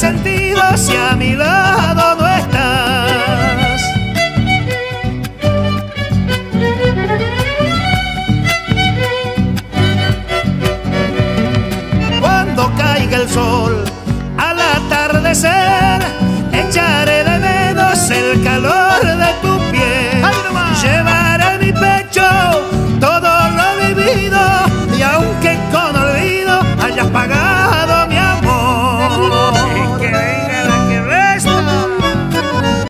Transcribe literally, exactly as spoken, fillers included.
sentido si a mi lado no estás? Cuando caiga el sol